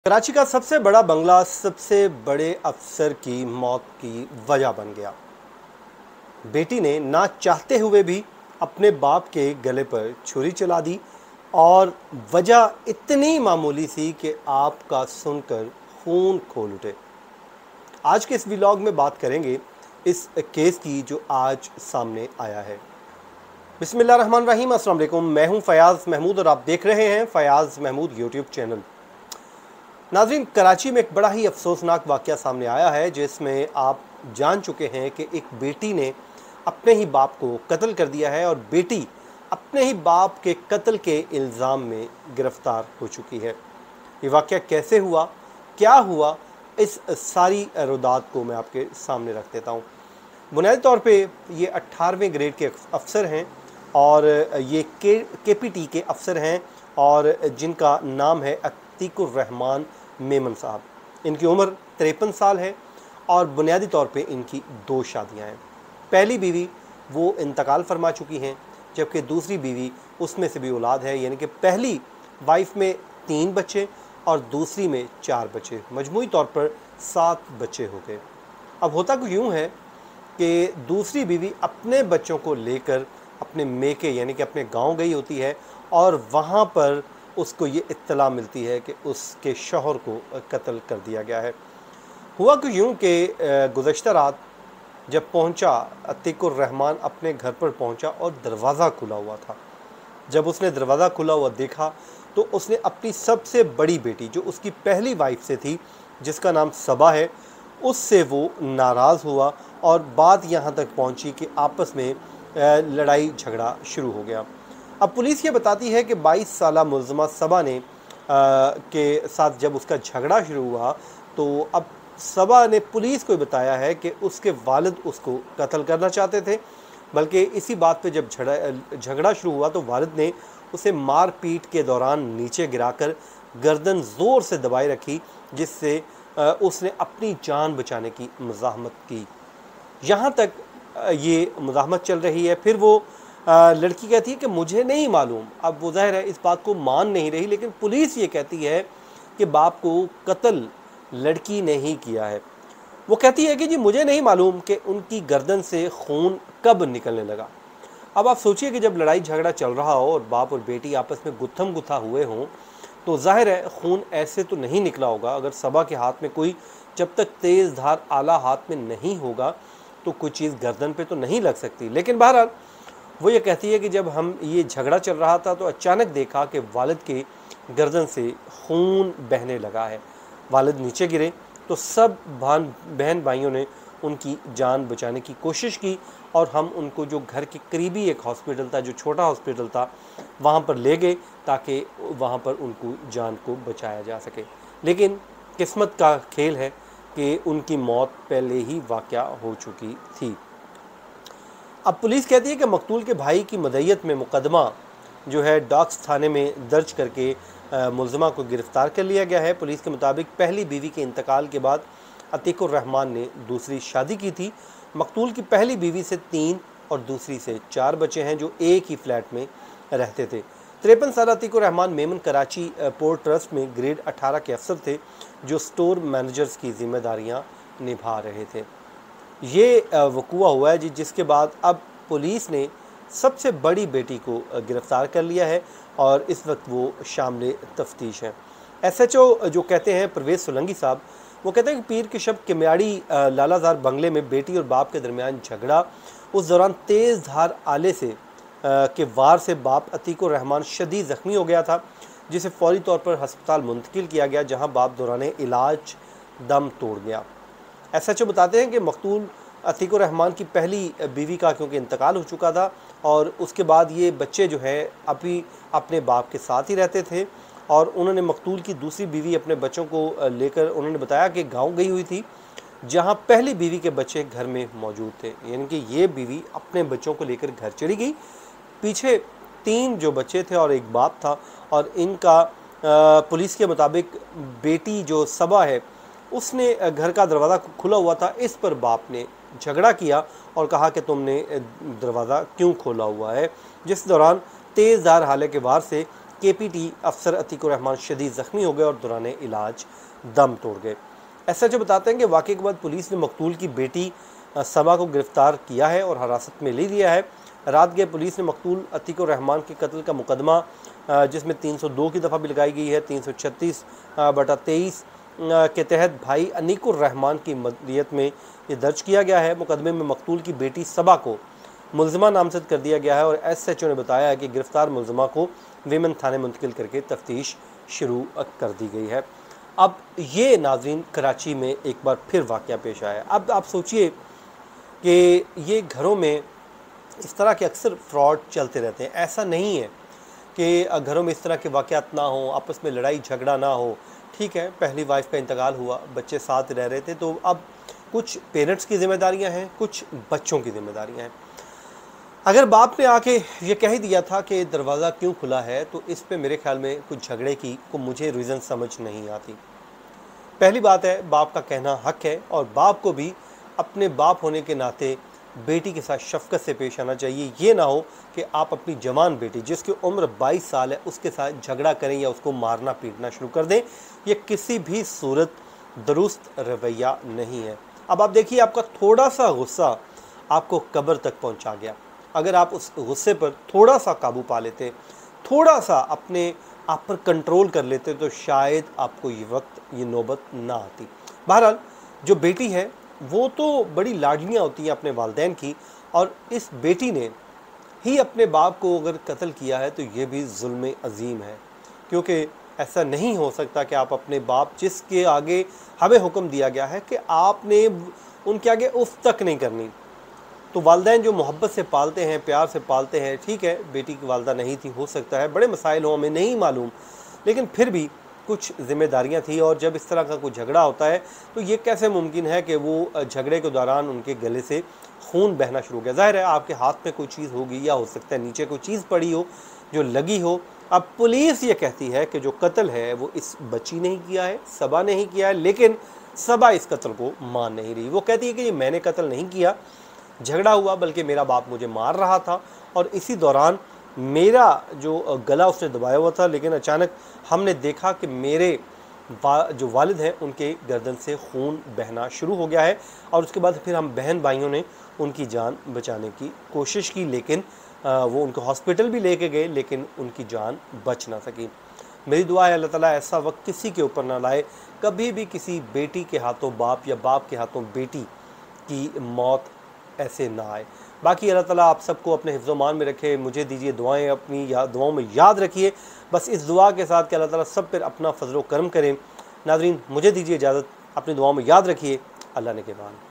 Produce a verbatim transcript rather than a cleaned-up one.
कराची का सबसे बड़ा बंगला सबसे बड़े अफसर की मौत की वजह बन गया। बेटी ने ना चाहते हुए भी अपने बाप के गले पर छुरी चला दी और वजह इतनी मामूली सी कि आपका सुनकर खून खोल उठे। आज के इस व्लॉग में बात करेंगे इस केस की जो आज सामने आया है। बिस्मिल्लाहिर्रहमानिर्रहीम, अस्सलाम वालेकुम। मैं हूं फयाज़ महमूद और आप देख रहे हैं फयाज़ महमूद यूट्यूब चैनल। नाज़रीन, कराची में एक बड़ा ही अफसोसनाक वाक़या सामने आया है जिसमें आप जान चुके हैं कि एक बेटी ने अपने ही बाप को कत्ल कर दिया है और बेटी अपने ही बाप के कत्ल के इल्ज़ाम में गिरफ़्तार हो चुकी है। ये वाक़या कैसे हुआ, क्या हुआ, इस सारी रुदात को मैं आपके सामने रख देता हूँ। बुनियादी तौर पे ये अट्ठारहवें ग्रेड के अफसर हैं और ये के के पी टी के अफसर हैं और जिनका नाम है अतीकुर रहमान मेमन साहब। इनकी उम्र तिरपन साल है और बुनियादी तौर पे इनकी दो शादियां हैं। पहली बीवी वो इंतकाल फरमा चुकी हैं, जबकि दूसरी बीवी उसमें से भी औलाद है, यानी कि पहली वाइफ में तीन बच्चे और दूसरी में चार बच्चे, मजमूई तौर पर सात बच्चे हो गए। अब होता कुछ यूँ है कि दूसरी बीवी अपने बच्चों को लेकर अपने मेके यानी कि अपने गांव गई होती है और वहाँ पर उसको ये इत्तला मिलती है कि उसके शौहर को कत्ल कर दिया गया है। हुआ कि यूँ कि गुज़श्ता रात जब पहुँचा अतीकुर रहमान अपने घर पर पहुँचा और दरवाज़ा खुला हुआ था। जब उसने दरवाज़ा खुला हुआ देखा तो उसने अपनी सबसे बड़ी बेटी, जो उसकी पहली वाइफ से थी, जिसका नाम सबा है, उससे वो नाराज़ हुआ और बात यहाँ तक पहुँची कि आपस में लड़ाई झगड़ा शुरू हो गया। अब पुलिस ये बताती है कि बाईस साला मुलज़मा सबा ने आ, के साथ जब उसका झगड़ा शुरू हुआ तो अब सबा ने पुलिस को बताया है कि उसके वालिद उसको कत्ल करना चाहते थे। बल्कि इसी बात पे जब झगड़ा शुरू हुआ तो वालिद ने उसे मार पीट के दौरान नीचे गिराकर गर्दन ज़ोर से दबाए रखी, जिससे उसने अपनी जान बचाने की मज़ाहमत की। यहाँ तक ये मज़ाहमत चल रही है। फिर वो आ, लड़की कहती है कि मुझे नहीं मालूम। अब वो ज़ाहिर है इस बात को मान नहीं रही, लेकिन पुलिस ये कहती है कि बाप को कत्ल लड़की ने ही किया है। वो कहती है कि जी मुझे नहीं मालूम कि उनकी गर्दन से खून कब निकलने लगा। अब आप सोचिए कि जब लड़ाई झगड़ा चल रहा हो और बाप और बेटी आपस में गुत्थम गुत्था हुए हों तो जाहिर है खून ऐसे तो नहीं निकला होगा। अगर सबा के हाथ में कोई, जब तक तेज़ धार आला हाथ में नहीं होगा तो कोई चीज़ गर्दन पे तो नहीं लग सकती। लेकिन बहरहाल वो ये कहती है कि जब हम ये झगड़ा चल रहा था तो अचानक देखा कि वालिद के गर्दन से खून बहने लगा है। वालिद नीचे गिरे तो सब भान बहन भाइयों ने उनकी जान बचाने की कोशिश की और हम उनको जो घर के करीबी एक हॉस्पिटल था, जो छोटा हॉस्पिटल था, वहाँ पर ले गए ताकि वहाँ पर उनको जान को बचाया जा सके। लेकिन किस्मत का खेल है कि उनकी मौत पहले ही वाक़या हो चुकी थी। अब पुलिस कहती है कि मकतूल के भाई की मदय्यत में मुकदमा जो है डॉक्स थाने में दर्ज करके मुलज़मा को गिरफ़्तार कर लिया गया है। पुलिस के मुताबिक पहली बीवी के इंतकाल के बाद अतीकुर रहमान ने दूसरी शादी की थी। मकतूल की पहली बीवी से तीन और दूसरी से चार बच्चे हैं जो एक ही फ्लैट में रहते थे। तिरपन साल अतीकुर रहमान मेमन कराची पोर्ट ट्रस्ट में ग्रेड अठारह के अफसर थे जो स्टोर मैनेजर्स की जिम्मेदारियाँ निभा रहे थे। ये वक़ूआ हुआ है जी, जिसके बाद अब पुलिस ने सबसे बड़ी बेटी को गिरफ़्तार कर लिया है और इस वक्त वो शामिल तफ्तीश हैं। एस एच ओ जो कहते हैं परवेज़ सोलंकी साहब, वो कहते हैं कि पीर के शब किमियाड़ी लालाजार बंगले में बेटी और बाप के दरमियान झगड़ा, उस दौरान तेज़ धार आले से के वार से बाप अतीकुर रहमान शदीद ज़ख्मी हो गया था, जिसे फ़ौरी तौर पर हस्पताल मुंतकिल किया गया, जहाँ बाप दौरान इलाज दम तोड़ गया। एस एच ओ बताते हैं कि मकतूल अतीकुर रहमान की पहली बीवी का क्योंकि इंतकाल हो चुका था और उसके बाद ये बच्चे जो है अभी अपने बाप के साथ ही रहते थे और उन्होंने मकतूल की दूसरी बीवी अपने बच्चों को लेकर, उन्होंने बताया कि गांव गई हुई थी जहां पहली बीवी के बच्चे घर में मौजूद थे। यानी कि ये बीवी अपने बच्चों को लेकर घर चली गई। पीछे तीन जो बच्चे थे और एक बाप था और इनका आ, पुलिस के मुताबिक बेटी जो सबा है उसने घर का दरवाज़ा खुला हुआ था, इस पर बाप ने झगड़ा किया और कहा कि तुमने दरवाज़ा क्यों खोला हुआ है, जिस दौरान तेज़ धार हाले के वार से के पी टी अफसर अतीकुर रहमान शदीद ज़ख्मी हो गए और दौरान इलाज दम तोड़ गए। एस एच ओ बताते हैं कि वाक़े के बाद पुलिस ने मकतूल की बेटी सबा को गिरफ्तार किया है और हिरासत में ले लिया है। रात गए पुलिस ने मकतूल अतीकुर रहमान के कत्ल का मुकदमा, जिसमें तीन सौ दो की दफ़ा भी लगाई गई है, तीन सौ छत्तीस बटा तेईस के तहत भाई अनीकुर रहमान की मदीयत में ये दर्ज किया गया है। मुकदमे में मकतूल की बेटी सबा को मुलज़िमा नामज़द कर दिया गया है और एस एच ओ ने बताया है कि गिरफ्तार मुलज़िमा को वीमेन थाने मुंतकिल करके तफ्तीश शुरू कर दी गई है। अब ये नाज़रीन कराची में एक बार फिर वाक़या पेश आया। अब आप सोचिए कि ये घरों में इस तरह के अक्सर फ्रॉड चलते रहते हैं। ऐसा नहीं है कि घरों में इस तरह के वाक़यात ना हो, आपस में लड़ाई झगड़ा ना हो। ठीक है, पहली वाइफ का इंतकाल हुआ, बच्चे साथ रह रहे थे, तो अब कुछ पेरेंट्स की ज़िम्मेदारियां हैं, कुछ बच्चों की ज़िम्मेदारियां हैं। अगर बाप ने आके ये कह ही दिया था कि दरवाज़ा क्यों खुला है, तो इस पे मेरे ख्याल में कुछ झगड़े की को मुझे रीज़न समझ नहीं आती। पहली बात है, बाप का कहना हक है और बाप को भी अपने बाप होने के नाते बेटी के साथ शफ़क़त से पेश आना चाहिए। ये ना हो कि आप अपनी जवान बेटी जिसकी उम्र बाईस साल है उसके साथ झगड़ा करें या उसको मारना पीटना शुरू कर दें। ये किसी भी सूरत दुरुस्त रवैया नहीं है। अब आप देखिए, आपका थोड़ा सा गुस्सा आपको कब्र तक पहुंचा गया। अगर आप उस गुस्से पर थोड़ा सा काबू पा लेते, थोड़ा सा अपने आप पर कंट्रोल कर लेते, तो शायद आपको ये वक्त ये नौबत ना आती। बहरहाल जो बेटी है वो तो बड़ी लाडलियाँ होती हैं अपने वालिदैन की, और इस बेटी ने ही अपने बाप को अगर कत्ल किया है तो ये भी जुल्म अजीम है। क्योंकि ऐसा नहीं हो सकता कि आप अपने बाप, जिसके आगे हमें हुक्म दिया गया है कि आपने उनके आगे उफ तक नहीं करनी, तो वालिदैन जो मोहब्बत से पालते हैं, प्यार से पालते हैं, ठीक है बेटी की वालदा नहीं थी, हो सकता है बड़े मसाइल हों, हमें नहीं मालूम, लेकिन फिर भी कुछ जिम्मेदारियां थी। और जब इस तरह का कोई झगड़ा होता है तो ये कैसे मुमकिन है कि वो झगड़े के दौरान उनके गले से खून बहना शुरू हो गया। ज़ाहिर है आपके हाथ में कोई चीज़ होगी, या हो सकता है नीचे कोई चीज़ पड़ी हो जो लगी हो। अब पुलिस ये कहती है कि जो कत्ल है वो इस बच्ची ने ही किया है, सबा ने ही किया है, लेकिन सबा इस कत्ल को मान नहीं रही। वो कहती है कि ये मैंने कत्ल नहीं किया, झगड़ा हुआ, बल्कि मेरा बाप मुझे मार रहा था और इसी दौरान मेरा जो गला उसने दबाया हुआ था, लेकिन अचानक हमने देखा कि मेरे वा, जो वालिद हैं उनके गर्दन से खून बहना शुरू हो गया है। और उसके बाद फिर हम बहन भाइयों ने उनकी जान बचाने की कोशिश की, लेकिन आ, वो उनको हॉस्पिटल भी लेके गए, लेकिन उनकी जान बच ना सकी। मेरी दुआ है अल्लाह ताला ऐसा वक्त किसी के ऊपर ना लाए, कभी भी किसी बेटी के हाथों बाप या बाप के हाथों बेटी की मौत ऐसे ना आए। बाकी अल्लाह ताला आप सबको अपने हिफ्ज़-ओ-मान में रखे। मुझे दीजिए दुआएं, अपनी या दुआओं में याद रखिए, बस इस दुआ के साथ कि अल्लाह ताला सब पर अपना फजल व करम करें। नाज़रीन मुझे दीजिए इजाज़त, अपनी दुआओं में याद रखिए। अल्लाह ने के बाद।